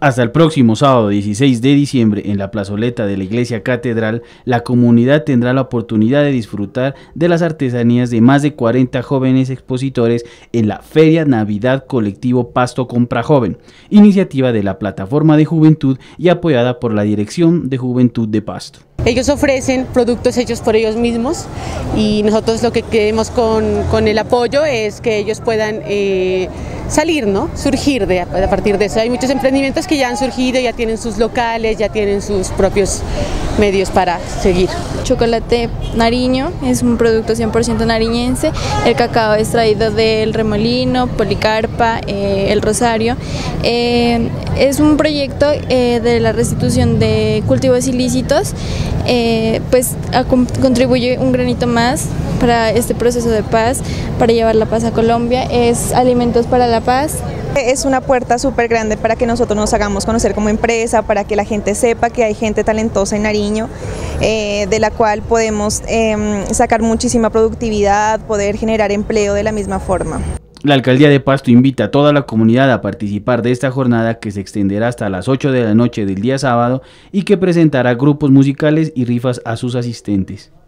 Hasta el próximo sábado 16 de diciembre, en la plazoleta de la Iglesia Catedral, la comunidad tendrá la oportunidad de disfrutar de las artesanías de más de 40 jóvenes expositores en la Feria Navidad Colectivo Pasto Compra Joven, iniciativa de la Plataforma de Juventud y apoyada por la Dirección de Juventud de Pasto. Ellos ofrecen productos hechos por ellos mismos y nosotros lo que queremos con el apoyo es que ellos puedan salir, ¿no? Surgir a partir de eso. Hay muchos emprendimientos que ya han surgido, ya tienen sus locales, ya tienen sus propios medios para seguir. Chocolate Nariño es un producto 100% nariñense, el cacao extraído del Remolino, Policarpa, el Rosario. Es un proyecto de la restitución de cultivos ilícitos, pues contribuye un granito más para este proceso de paz, para llevar la paz a Colombia, es Alimentos para la Paz. Es una puerta súper grande para que nosotros nos hagamos conocer como empresa, para que la gente sepa que hay gente talentosa en Nariño, de la cual podemos sacar muchísima productividad, poder generar empleo de la misma forma. La Alcaldía de Pasto invita a toda la comunidad a participar de esta jornada que se extenderá hasta las 8 de la noche del día sábado y que presentará grupos musicales y rifas a sus asistentes.